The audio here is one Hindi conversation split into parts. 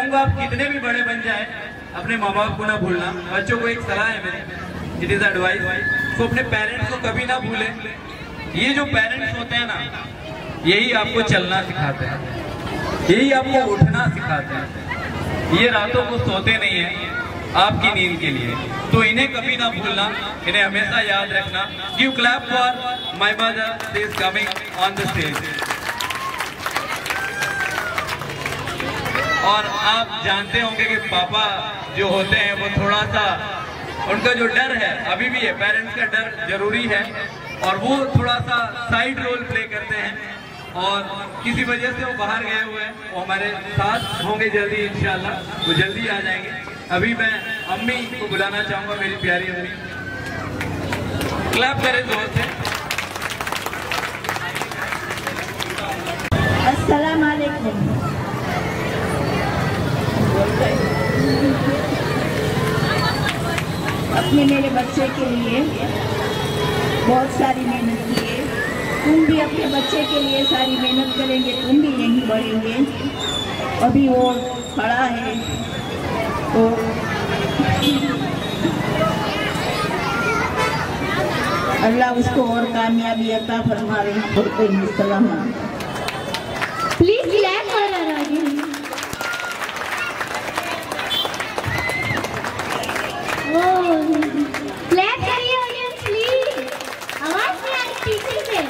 आप कितने भी बड़े बन जाए अपने माँ बाप को ना भूलना। बच्चों को एक सलाह है मेरी, इट इज एडवाइस, तो अपने पेरेंट्स को कभी ना भूले। ये जो पेरेंट्स होते हैं ना, यही आपको चलना सिखाते हैं, यही आपको उठना सिखाते हैं। ये रातों को सोते नहीं है आपकी नींद के लिए, तो इन्हें कभी ना भूलना, इन्हें हमेशा याद रखना। Give clap for my mother is coming on the stage. और आप जानते होंगे कि पापा जो होते हैं वो थोड़ा सा, उनका जो डर है अभी भी है, पेरेंट्स का डर जरूरी है, और वो थोड़ा सा साइड रोल प्ले करते हैं और किसी वजह से वो बाहर गए हुए हैं। वो हमारे साथ होंगे जल्दी इंशाल्लाह, वो जल्दी आ जाएंगे। अभी मैं अम्मी को बुलाना चाहूंगा, मेरी प्यारी अम्मी, क्लैप करें जोर से। अस्सलाम वालेकुम। अपने मेरे बच्चे के लिए बहुत सारी मेहनत की है, तुम भी अपने बच्चे के लिए सारी मेहनत करेंगे, तुम भी यहीं बढ़ेंगे। अभी वो खड़ा है तो अल्लाह उसको और कामयाबी अता फरमावे। प्लीज क्लैप करो, क्लैप करिए ऑडियंस प्लीज, आवाज नहीं आ रही पीछे से।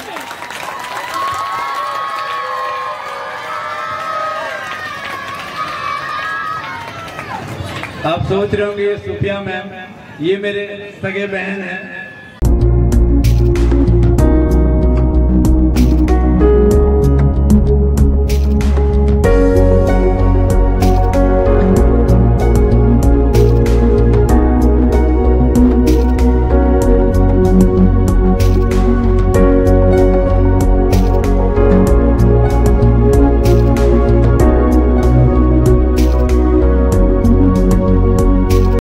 आप सोच रहे होंगे ये सुफिया मैम, ये मेरे सगे बहन हैं।